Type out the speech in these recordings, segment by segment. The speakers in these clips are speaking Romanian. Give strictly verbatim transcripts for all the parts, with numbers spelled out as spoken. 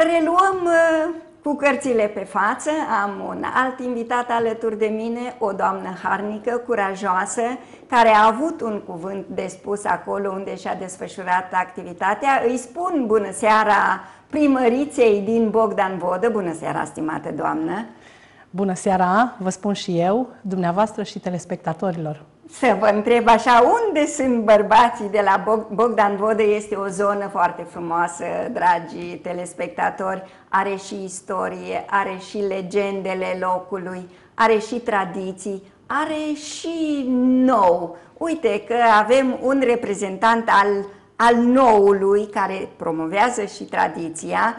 Reluăm cu cărțile pe față. Am un alt invitat alături de mine, o doamnă harnică, curajoasă, care a avut un cuvânt de spus acolo unde și-a desfășurat activitatea. Îi spun bună seara primăriței din Bogdan Vodă. Bună seara, stimată doamnă! Bună seara, vă spun și eu, dumneavoastră și telespectatorilor. Să vă întreb așa, unde sunt bărbații de la Bogdan Vodă? Este o zonă foarte frumoasă, dragi telespectatori, are și istorie, are și legendele locului, are și tradiții, are și nou. Uite că avem un reprezentant al, al noului care promovează și tradiția.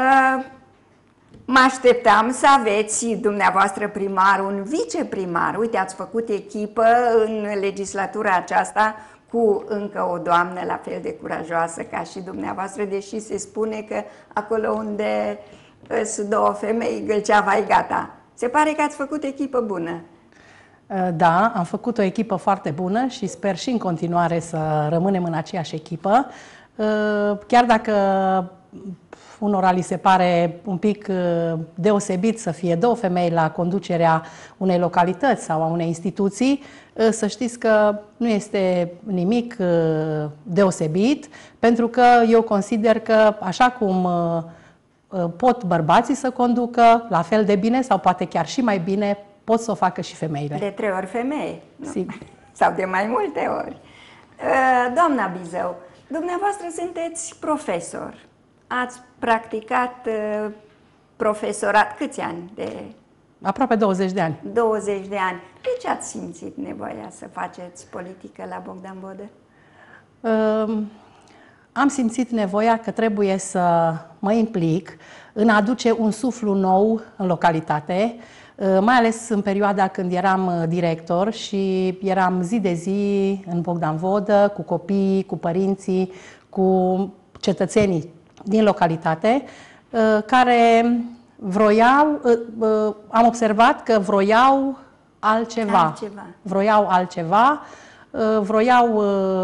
Mă așteptam să aveți dumneavoastră primar, un viceprimar. Uite, ați făcut echipă în legislatura aceasta cu încă o doamnă la fel de curajoasă ca și dumneavoastră, deși se spune că acolo unde sunt două femei, gâlceava e gata. Se pare că ați făcut echipă bună. Da, am făcut o echipă foarte bună și sper și în continuare să rămânem în aceeași echipă. Chiar dacă unora li se pare un pic deosebit să fie două femei la conducerea unei localități sau a unei instituții, să știți că nu este nimic deosebit, pentru că eu consider că așa cum pot bărbații să conducă, la fel de bine sau poate chiar și mai bine, pot să o facă și femeile. De trei ori femei, Sigur. Sau de mai multe ori. Doamna Bizău, dumneavoastră sunteți profesor. Ați practicat uh, profesorat câți ani? De... Aproape douăzeci de ani. douăzeci de ani. De ce ați simțit nevoia să faceți politică la Bogdan Vodă? Uh, am simțit nevoia că trebuie să mă implic în a aduce un suflu nou în localitate, uh, mai ales în perioada când eram director și eram zi de zi în Bogdan Vodă, cu copiii, cu părinții, cu cetățenii din localitate, care vroiau, am observat că vroiau altceva, altceva. vroiau altceva, vroiau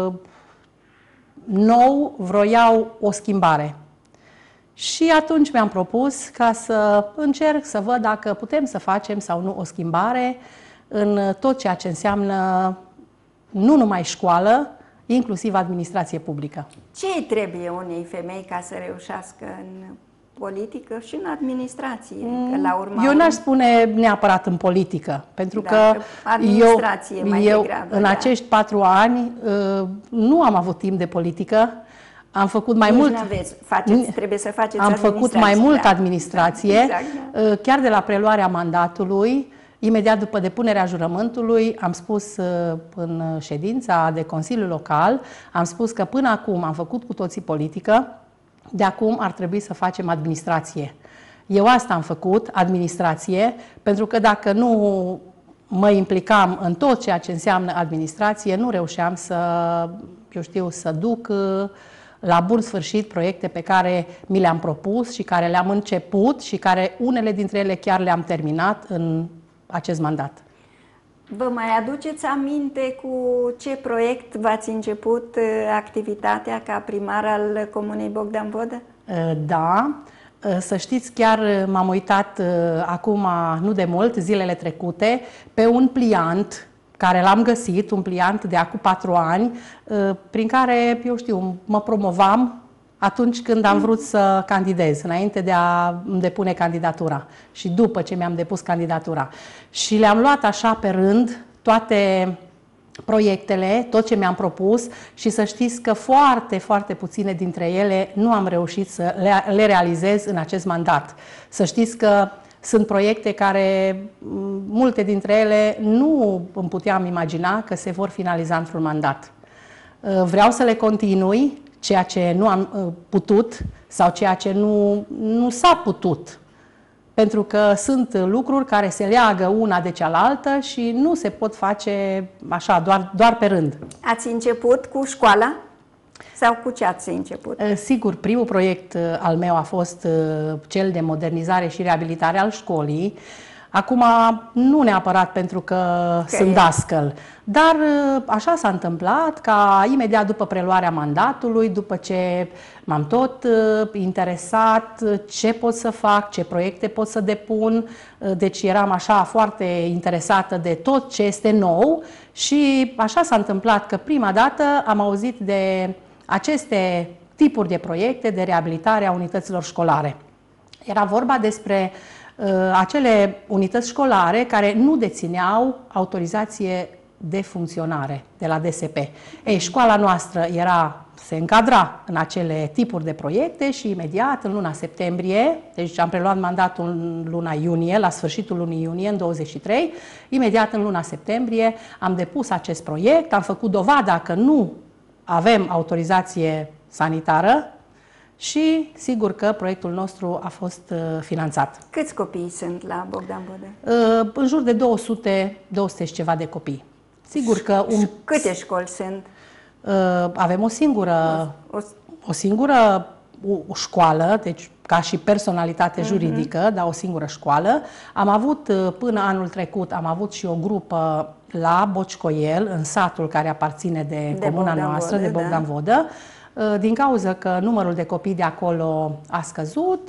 nou, vroiau o schimbare. Și atunci mi-am propus ca să încerc să văd dacă putem să facem sau nu o schimbare în tot ceea ce înseamnă nu numai școală, inclusiv administrație publică. Ce îi trebuie unei femei ca să reușească în politică și în administrație? Că la urmă eu n-aș spune neapărat în politică, pentru da, că administrație eu, mai eu degrabă, în da. acești patru ani nu am avut timp de politică. Am făcut mai Nici mult. Faceți, trebuie să faceți Am făcut mai mult da. administrație, exact, da. Chiar de la preluarea mandatului. Imediat după depunerea jurământului, am spus în ședința de Consiliu Local, am spus că până acum am făcut cu toții politică, de acum ar trebui să facem administrație. Eu asta am făcut, administrație, pentru că dacă nu mă implicam în tot ceea ce înseamnă administrație, nu reușeam să, eu știu, să duc la bun sfârșit proiecte pe care mi le-am propus și care le-am început și care unele dintre ele chiar le-am terminat în acest mandat. Vă mai aduceți aminte cu ce proiect v-ați început activitatea ca primar al Comunei Bogdan Vodă? Da, să știți, chiar m-am uitat acum, nu de mult, zilele trecute, pe un pliant care l-am găsit, un pliant de acum patru ani, prin care, eu știu, mă promovam atunci când am vrut să candidez, înainte de a îmi depune candidatura și după ce mi-am depus candidatura. Și le-am luat așa pe rând toate proiectele, tot ce mi-am propus și să știți că foarte, foarte puține dintre ele nu am reușit să le, le realizez în acest mandat. Să știți că sunt proiecte care, multe dintre ele, nu îmi puteam imagina că se vor finaliza într-un mandat. Vreau să le continui, ceea ce nu am putut sau ceea ce nu, nu s-a putut. Pentru că sunt lucruri care se leagă una de cealaltă și nu se pot face așa, doar, doar pe rând. Ați început cu școala? Sau cu ce ați început? Sigur, primul proiect al meu a fost cel de modernizare și reabilitare al școlii. Acum, nu neapărat pentru că, că sunt e. dascăl, dar așa s-a întâmplat ca imediat după preluarea mandatului, după ce m-am tot uh, interesat ce pot să fac, ce proiecte pot să depun, uh, deci eram așa foarte interesată de tot ce este nou și așa s-a întâmplat că prima dată am auzit de aceste tipuri de proiecte de reabilitare a unităților școlare. Era vorba despre uh, acele unități școlare care nu dețineau autorizație de funcționare de la D S P. Ei, școala noastră era, se încadra în acele tipuri de proiecte și imediat în luna septembrie, deci am preluat mandatul în luna iunie, la sfârșitul lunii iunie, în douăzeci și trei, imediat în luna septembrie am depus acest proiect, am făcut dovada că nu avem autorizație sanitară și sigur că proiectul nostru a fost uh, finanțat. Câți copii sunt la Bogdan Vodă? Uh, în jur de două sute, două sute și ceva de copii. Sigur că un... Câte școli sunt? Uh, avem o singură, o, o singură o, o școală, deci ca și personalitate uh-huh. juridică, dar o singură școală. Am avut uh, până anul trecut, am avut și o grupă la Bocșcoiel, în satul care aparține de, de comuna Bogdan noastră, Vodă, de Bogdan da. Vodă. Din cauza că numărul de copii de acolo a scăzut,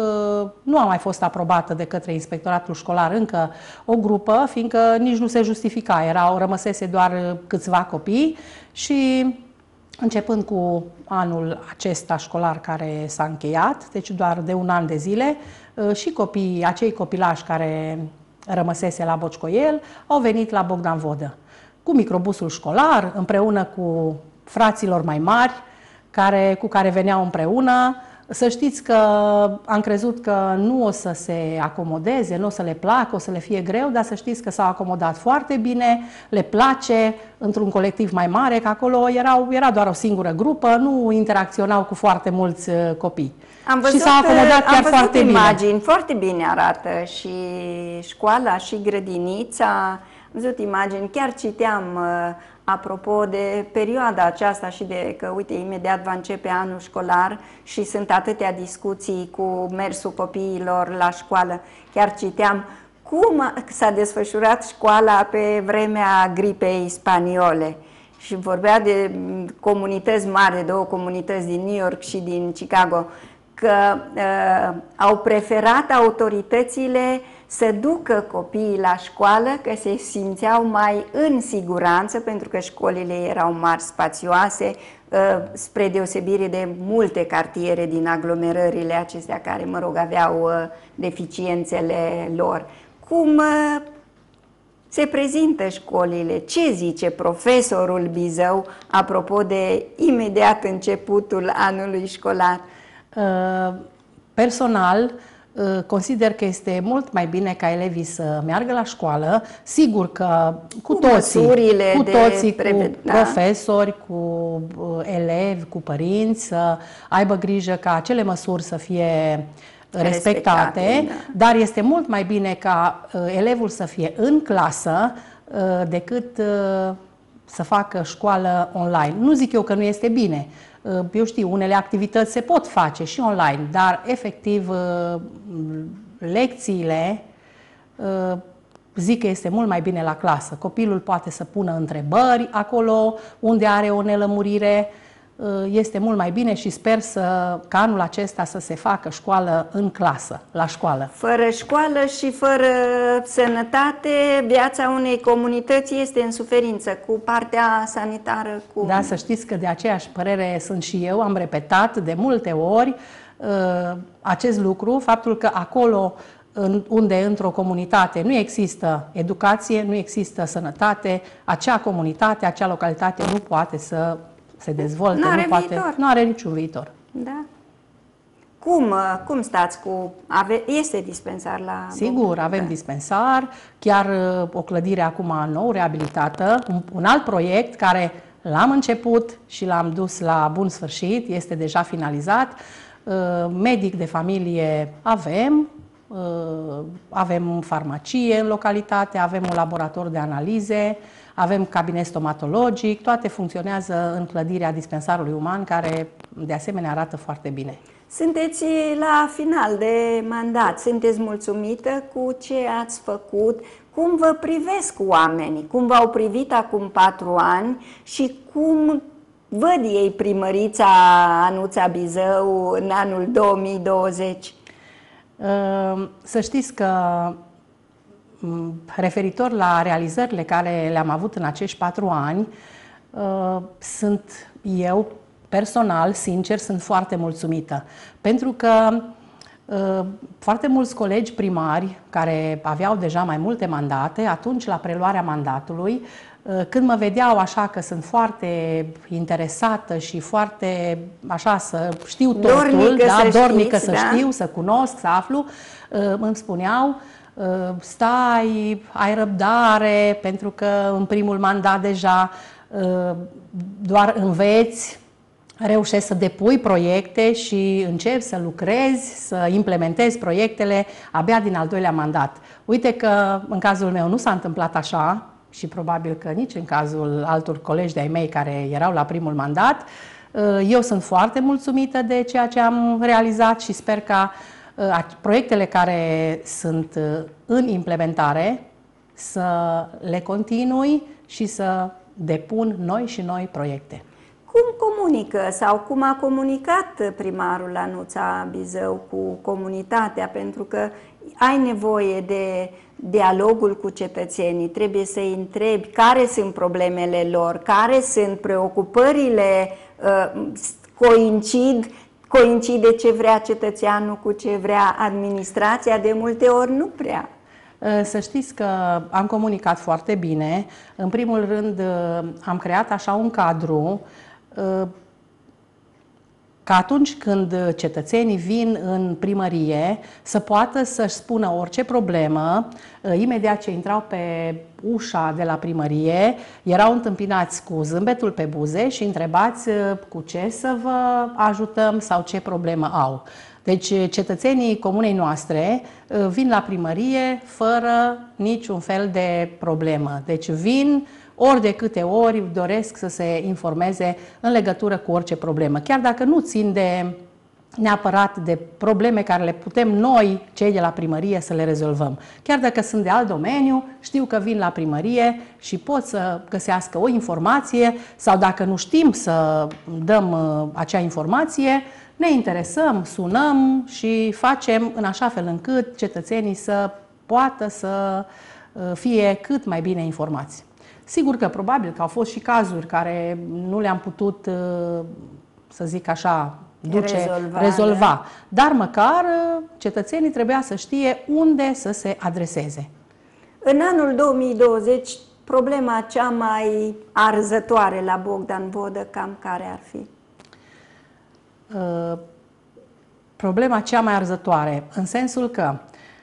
nu a mai fost aprobată de către inspectoratul școlar încă o grupă, fiindcă nici nu se justifica, erau, rămăsese doar câțiva copii și începând cu anul acesta școlar care s-a încheiat, deci doar de un an de zile, și copiii, acei copilași care rămăsese la Bocșcoiel au venit la Bogdan Vodă cu microbusul școlar, împreună cu fraților mai mari, Care, cu care veneau împreună. Să știți că am crezut că nu o să se acomodeze, nu o să le placă, o să le fie greu, dar să știți că s-au acomodat foarte bine, le place într-un colectiv mai mare, că acolo erau, era doar o singură grupă, nu interacționau cu foarte mulți copii. Am văzut, și s-au acomodat chiar am văzut foarte imagini, bine. Foarte bine arată și școala și grădinița. Am văzut imagini, chiar citeam apropo de perioada aceasta și de că, uite, imediat va începe anul școlar și sunt atâtea discuții cu mersul copiilor la școală. Chiar citeam cum s-a desfășurat școala pe vremea gripei spaniole și vorbea de comunități mari, de două comunități din New York și din Chicago, că uh, au preferat autoritățile să ducă copiii la școală, că se simțeau mai în siguranță, pentru că școlile erau mari, spațioase, spre deosebire de multe cartiere din aglomerările acestea care, mă rog, aveau deficiențele lor. Cum se prezintă școlile? Ce zice profesorul Bizău apropo de imediat începutul anului școlar? Personal, consider că este mult mai bine ca elevii să meargă la școală, sigur că cu, cu toții, cu, toții, cu da. profesori, cu elevi, cu părinți, să aibă grijă ca acele măsuri să fie respectate, respectate da. Dar este mult mai bine ca elevul să fie în clasă decât să facă școală online. Nu zic eu că nu este bine. Eu știu, unele activități se pot face și online, dar efectiv lecțiile zic că este mult mai bine la clasă. Copilul poate să pună întrebări acolo unde are o nelămurire. Este mult mai bine și sper să, ca anul acesta să se facă școală în clasă, la școală. Fără școală și fără sănătate, viața unei comunități este în suferință cu partea sanitară. Cu... Da, să știți că de aceeași părere sunt și eu, am repetat de multe ori uh, acest lucru, faptul că acolo în, unde într-o comunitate nu există educație, nu există sănătate, acea comunitate, acea localitate nu poate să se dezvolte, nu are poate, viitor. Nu are niciun viitor. Da. Cum, cum stați cu... Ave, este dispensar la... Sigur, avem da. dispensar, chiar o clădire acum nou, reabilitată, un, un alt proiect care l-am început și l-am dus la bun sfârșit, este deja finalizat. Medic de familie avem, avem farmacie în localitate, avem un laborator de analize, avem cabinet stomatologic, toate funcționează în clădirea dispensarului uman, care de asemenea arată foarte bine. Sunteți la final de mandat, sunteți mulțumită cu ce ați făcut? Cum vă privesc oamenii? Cum v-au privit acum patru ani și cum văd ei primărița Anuța Bizău în anul două mii douăzeci? Să știți că referitor la realizările care le-am avut în acești patru ani, sunt eu personal, sincer, sunt foarte mulțumită. Pentru că foarte mulți colegi primari care aveau deja mai multe mandate, atunci la preluarea mandatului, când mă vedeau așa că sunt foarte interesată și foarte așa să știu totul, dornică da, să, dornică știți, să da? știu, să cunosc, să aflu, îmi spuneau: stai, ai răbdare, pentru că în primul mandat deja doar înveți, reușești să depui proiecte și începi să lucrezi, să implementezi proiectele abia din al doilea mandat. Uite că în cazul meu nu s-a întâmplat așa și probabil că nici în cazul altor colegi de-ai mei care erau la primul mandat. Eu sunt foarte mulțumită de ceea ce am realizat și sper ca proiectele care sunt în implementare să le continui și să depun noi și noi proiecte. Cum comunică sau cum a comunicat primarul Anuța Bizău cu comunitatea? Pentru că ai nevoie de dialogul cu cetățenii, trebuie să-i întrebi care sunt problemele lor, care sunt preocupările, coincid, coincide ce vrea cetățeanul cu ce vrea administrația, de multe ori nu prea. Să știți că am comunicat foarte bine. În primul rând am creat așa un cadru ca atunci când cetățenii vin în primărie să poată să-și spună orice problemă. Imediat ce intrau pe ușa de la primărie, erau întâmpinați cu zâmbetul pe buze și întrebați cu ce să vă ajutăm sau ce problemă au. Deci cetățenii comunei noastre vin la primărie fără niciun fel de problemă. Deci vin ori de câte ori doresc să se informeze în legătură cu orice problemă. Chiar dacă nu țin de neapărat de probleme care le putem noi, cei de la primărie, să le rezolvăm. Chiar dacă sunt de alt domeniu, știu că vin la primărie și pot să găsească o informație sau dacă nu știm să dăm acea informație, ne interesăm, sunăm și facem în așa fel încât cetățenii să poată să fie cât mai bine informați. Sigur că probabil că au fost și cazuri care nu le-am putut, să zic așa, duce, rezolva, rezolva. Da? Dar măcar cetățenii trebuia să știe unde să se adreseze. În anul două mii douăzeci, problema cea mai arzătoare la Bogdan Vodă, cam care ar fi? Uh, problema cea mai arzătoare, în sensul că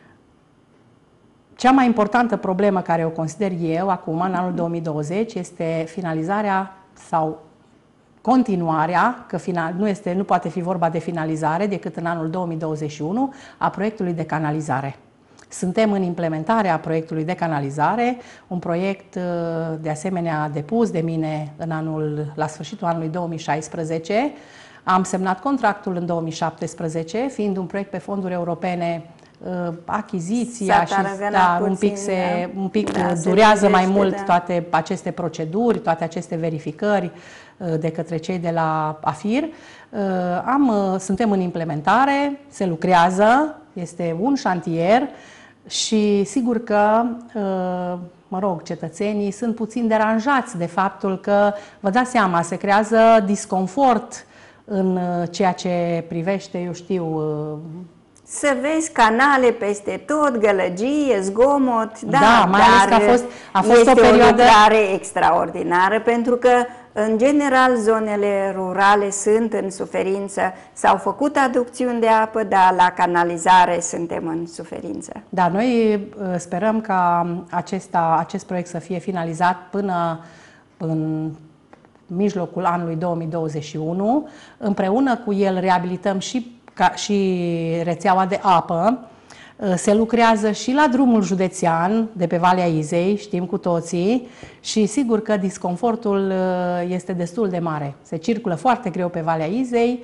cea mai importantă problemă care o consider eu acum, în anul două mii douăzeci, este finalizarea sau continuarea, că final, nu, este, nu poate fi vorba de finalizare decât în anul două mii douăzeci și unu, a proiectului de canalizare. Suntem în implementarea proiectului de canalizare, un proiect de asemenea depus de mine în anul, la sfârșitul anului două mii șaisprezece. Am semnat contractul în două mii șaptesprezece, fiind un proiect pe fonduri europene. Achiziția și da, un pic, se, un pic da, durează mai mult da. toate aceste proceduri, toate aceste verificări de către cei de la AFIR. Am, suntem în implementare, se lucrează, este un șantier și sigur că, mă rog, cetățenii sunt puțin deranjați de faptul că, vă dați seama, se creează disconfort în ceea ce privește, eu știu, să vezi canale peste tot, gălăgie, zgomot, da, da mai ales că a fost, a fost este o perioadă... o lucrare extraordinară, pentru că, în general, zonele rurale sunt în suferință. S-au făcut aducțiuni de apă, dar la canalizare suntem în suferință. Da, noi sperăm ca acesta, acest proiect să fie finalizat până în mijlocul anului două mii douăzeci și unu. Împreună cu el reabilităm și ca și rețeaua de apă. Se lucrează și la drumul județean de pe Valea Izei, știm cu toții, și sigur că disconfortul este destul de mare. Se circulă foarte greu pe Valea Izei.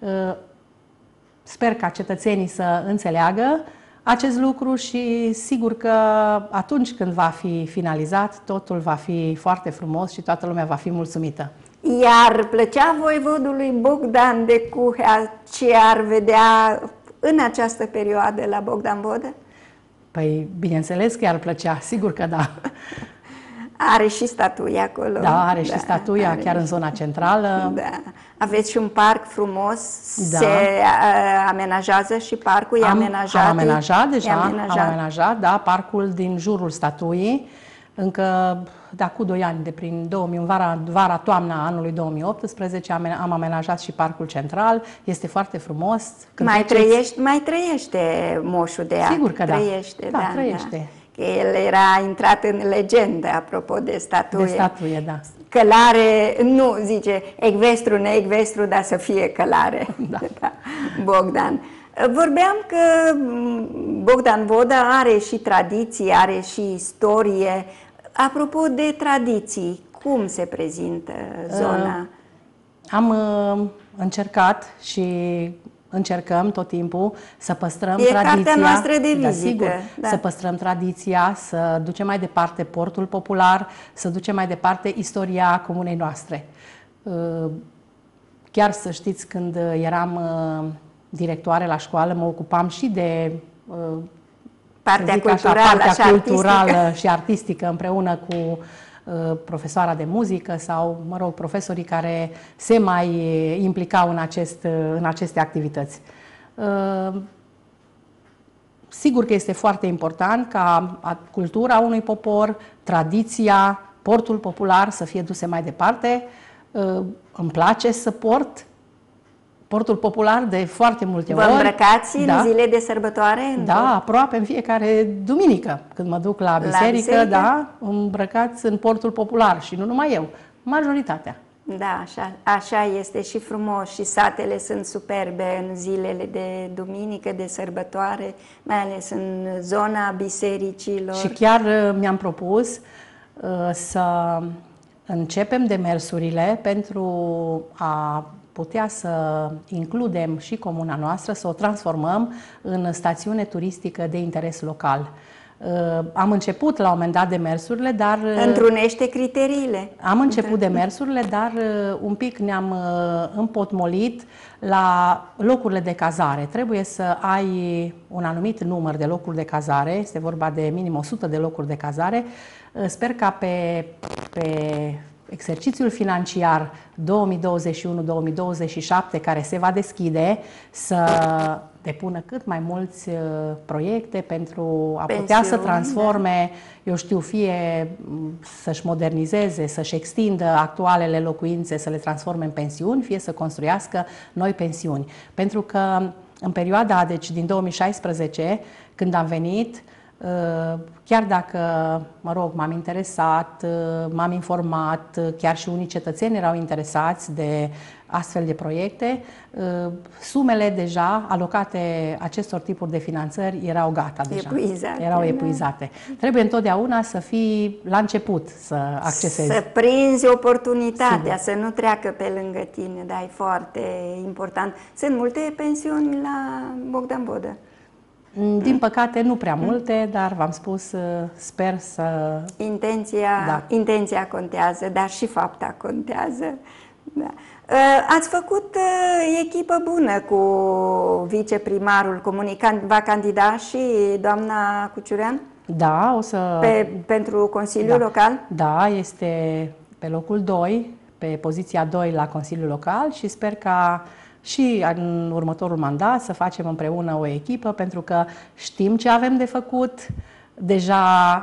Sper ca cetățenii să înțeleagă acest lucru și sigur că atunci când va fi finalizat, totul va fi foarte frumos și toată lumea va fi mulțumită. Iar plăcea voievodului Bogdan de Cuhea ce ar vedea în această perioadă la Bogdan Vodă? Păi, bineînțeles că i-ar plăcea, sigur că da. Are și statuia acolo. Da, are da, și statuia, are chiar și... în zona centrală. Da. Aveți și un parc frumos, da. Se uh, amenajează și parcul, e am, amenajat? Am amenajat deja, e amenajat. am amenajat, da, parcul din jurul statuii, încă de acum doi ani, de prin două mii, vara, vara, toamna anului două mii optsprezece, am, am amenajat și parcul central, este foarte frumos. Când mai, treceți... trăiește, mai trăiește moșul de Sigur că trăiește, da. Da, da, trăiește. Da. Că el era intrat în legendă, apropo de statuie. De statuie, da. Călare, nu, zice, ecvestru, neecvestru, dar să fie călare. Da. Da. Bogdan. Vorbeam că Bogdan Vodă are și tradiții, are și istorie. Apropo de tradiții, cum se prezintă zona? Uh, am uh, încercat și încercăm tot timpul să păstrăm e tradiția. E cartea noastră de vizită. Da, sigur, da. Să păstrăm tradiția, să ducem mai departe portul popular, să ducem mai departe istoria comunei noastre. Chiar să știți, când eram directoare la școală, mă ocupam și de partea culturală, așa, partea și, culturală artistică. și artistică împreună cu profesoara de muzică sau, mă rog, profesorii care se mai implicau în, acest, în aceste activități. Sigur că este foarte important ca cultura unui popor, tradiția, portul popular să fie duse mai departe. Îmi place să port portul popular de foarte multe Vă ori. Vă îmbrăcați da. în zile de sărbătoare? Da, în aproape în fiecare duminică, când mă duc la biserică, la biserică? Da, îmbrăcați în portul popular și nu numai eu, majoritatea. Da, așa, așa este și frumos și satele sunt superbe în zilele de duminică, de sărbătoare, mai ales în zona bisericilor. Și chiar mi-am propus uh, să începem demersurile pentru a putea să includem și comuna noastră, să o transformăm în stațiune turistică de interes local. Am început la un moment dat demersurile, dar... Întrunește criteriile. Am început demersurile, dar un pic ne-am împotmolit la locurile de cazare. Trebuie să ai un anumit număr de locuri de cazare, este vorba de minim o sută de locuri de cazare. Sper ca pe... pe exercițiul financiar două mii douăzeci și unu două mii douăzeci și șapte, care se va deschide, să depună cât mai mulți uh, proiecte pentru a Pensiuni, putea să transforme, da. eu știu, fie să-și modernizeze, să-și extindă actualele locuințe, să le transforme în pensiuni, fie să construiască noi pensiuni. Pentru că în perioada, deci din două mii șaisprezece, când am venit, chiar dacă, mă rog, m-am interesat, m-am informat, chiar și unii cetățeni erau interesați de astfel de proiecte, sumele deja alocate acestor tipuri de finanțări erau gata deja. Epuizate, erau epuizate. Da. Trebuie întotdeauna să fii la început să accesezi. Să prinzi oportunitatea, Sigur. să nu treacă pe lângă tine, dar e foarte important. Sunt multe pensiuni la Bogdan Vodă. Din păcate, nu prea multe, dar v-am spus, sper să... Intenția, da. intenția contează, dar și fapta contează. Da. Ați făcut echipă bună cu viceprimarul comunii. Va candida și doamna Cuciurean? Da, o să... Pe, pentru Consiliul da. Local? Da, este pe locul doi, pe poziția doi la Consiliul Local și sper ca și în următorul mandat să facem împreună o echipă, pentru că știm ce avem de făcut, deja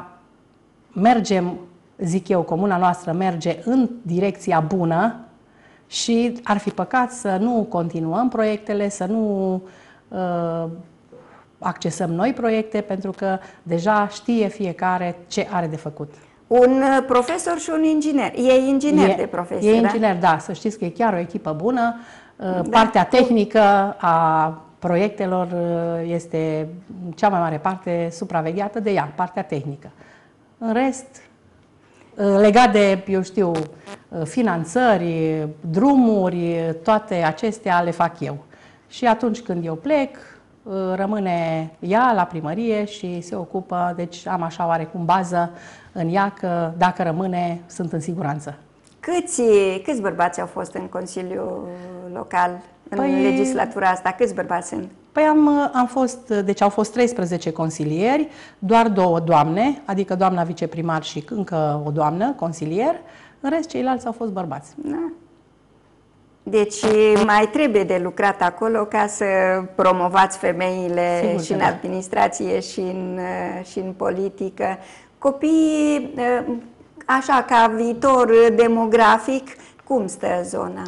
mergem, zic eu, comuna noastră merge în direcția bună și ar fi păcat să nu continuăm proiectele, să nu uh, accesăm noi proiecte, pentru că deja știe fiecare ce are de făcut. Un profesor și un inginer. E inginer e, de profesie, E inginer, da? da. Să știți că e chiar o echipă bună. Da. Partea tehnică a proiectelor este cea mai mare parte supravegheată de ea, partea tehnică. În rest, legat de, eu știu, finanțări, drumuri, toate acestea le fac eu. Și atunci când eu plec, rămâne ea la primărie și se ocupă, deci am așa oarecum bază în ea că dacă rămâne, sunt în siguranță. Câți, câți bărbați au fost în Consiliul Local, în păi, legislatura asta? Câți bărbați sunt? Păi am, am fost, deci au fost treisprezece consilieri, doar două doamne, adică doamna viceprimar și încă o doamnă, consilier, în rest ceilalți au fost bărbați. Da. Deci mai trebuie de lucrat acolo ca să promovați femeile Sigur și în da. administrație și în, și în politică. Copiii, așa ca viitor demografic, cum stă zona?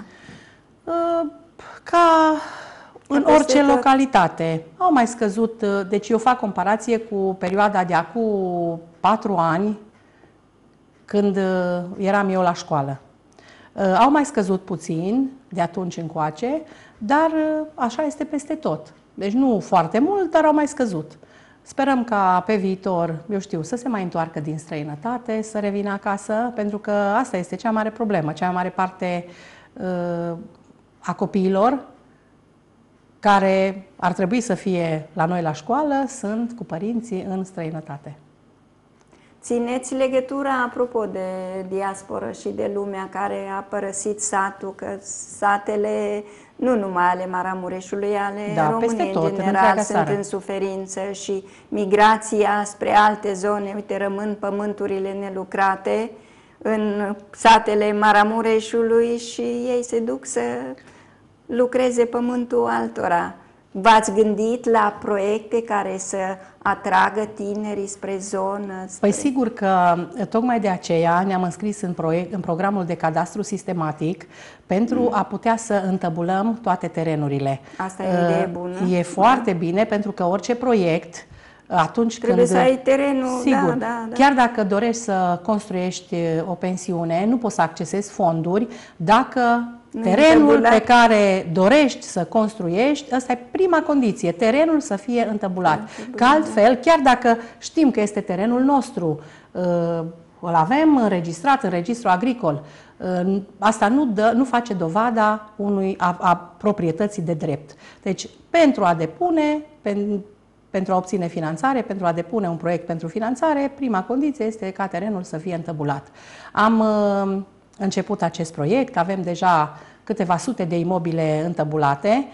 Ca în orice localitate. Au mai scăzut, deci eu fac comparație cu perioada de acum patru ani, când eram eu la școală. Au mai scăzut puțin de atunci încoace, dar așa este peste tot. Deci nu foarte mult, dar au mai scăzut. Sperăm ca pe viitor, eu știu, să se mai întoarcă din străinătate, să revină acasă, pentru că asta este cea mare problemă, cea mai mare parte uh, a copiilor care ar trebui să fie la noi la școală, sunt cu părinții în străinătate. Țineți legătura, apropo de diasporă și de lumea care a părăsit satul, că satele, nu numai ale Maramureșului, ale da, României tot, în general, în sunt în suferință și migrația spre alte zone, uite, rămân pământurile nelucrate în satele Maramureșului și ei se duc să lucreze pământul altora. V-ați gândit la proiecte care să atragă tinerii spre zonă? Spre... Păi sigur că tocmai de aceea ne-am înscris în, proiect, în programul de cadastru sistematic pentru mm. a putea să întăbulăm toate terenurile. Asta e o idee bună. E foarte da. bine pentru că orice proiect, atunci Trebuie când... să ai terenul, sigur, da, da, da. Chiar dacă dorești să construiești o pensiune, nu poți să accesezi fonduri dacă... Terenul pe care dorești să construiești, asta e prima condiție, terenul să fie întăbulat. Că altfel, chiar dacă știm că este terenul nostru, îl avem înregistrat în registrul agricol, asta nu, dă, nu face dovada unui, a, a proprietății de drept. Deci, pentru a depune, pen, pentru a obține finanțare, pentru a depune un proiect pentru finanțare, prima condiție este ca terenul să fie întăbulat. Am început acest proiect, avem deja câteva sute de imobile întăbulate.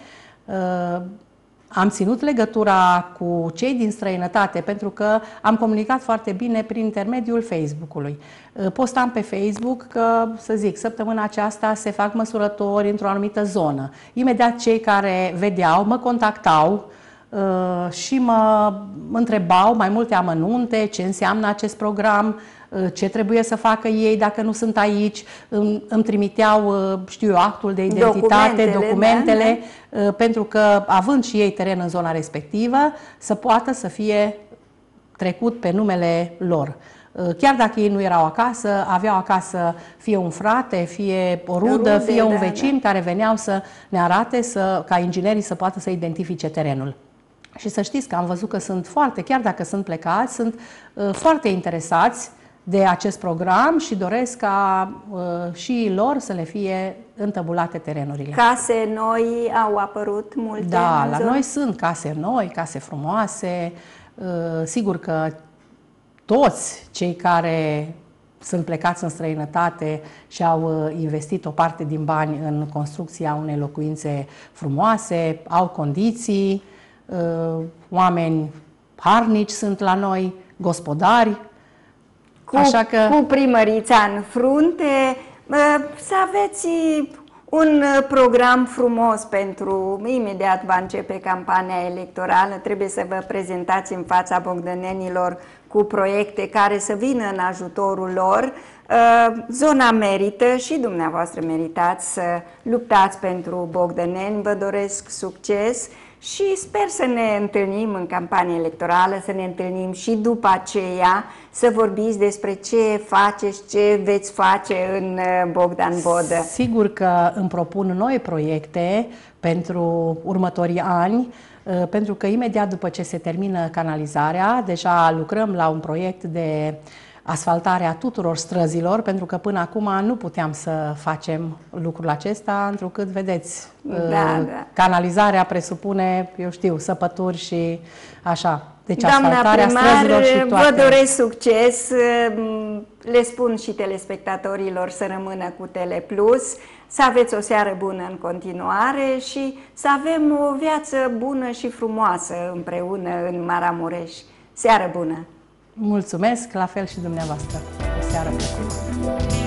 Am ținut legătura cu cei din străinătate pentru că am comunicat foarte bine prin intermediul Facebook-ului. Postam pe Facebook că, să zic, săptămâna aceasta se fac măsurători într-o anumită zonă. Imediat cei care vedeau mă contactau și mă întrebau mai multe amănunte, ce înseamnă acest program, ce trebuie să facă ei dacă nu sunt aici, îmi, îmi trimiteau, știu eu, actul de identitate, documentele, documentele da, da. pentru că, având și ei teren în zona respectivă, să poată să fie trecut pe numele lor. Chiar dacă ei nu erau acasă, aveau acasă fie un frate, fie o rudă, Rude, fie un da, vecin da. care veneau să ne arate, să, ca inginerii să poată să identifice terenul. Și să știți că am văzut că sunt foarte, chiar dacă sunt plecați, sunt uh, foarte interesați de acest program și doresc ca uh, și lor să le fie întăbulate terenurile. Case noi au apărut multe? Da, la noi sunt case noi, case frumoase. Uh, sigur că toți cei care sunt plecați în străinătate și au investit o parte din bani în construcția unei locuințe frumoase, au condiții, oameni harnici sunt la noi, gospodari. Cu, Așa că... cu primărița în frunte, să aveți un program frumos pentru... Imediat va începe campania electorală, trebuie să vă prezentați în fața bogdănenilor cu proiecte care să vină în ajutorul lor. Zona merită și dumneavoastră meritați să luptați pentru bogdăneni. Vă doresc succes și sper să ne întâlnim în campanie electorală, să ne întâlnim și după aceea să vorbiți despre ce faceți, ce veți face în Bogdan Bodă. Sigur că îmi propun noi proiecte pentru următorii ani, pentru că imediat după ce se termină canalizarea, deja lucrăm la un proiect de asfaltare a tuturor străzilor, pentru că până acum nu puteam să facem lucrul acesta, întrucât, vedeți, da, da. canalizarea presupune, eu știu, săpături și așa. Deci Doamna asfaltarea primar, străzilor și toate. vă doresc succes, le spun și telespectatorilor să rămână cu Teleplus, să aveți o seară bună în continuare și să avem o viață bună și frumoasă împreună în Maramureș. Seară bună! Mulțumesc, la fel și dumneavoastră. O seară plăcută!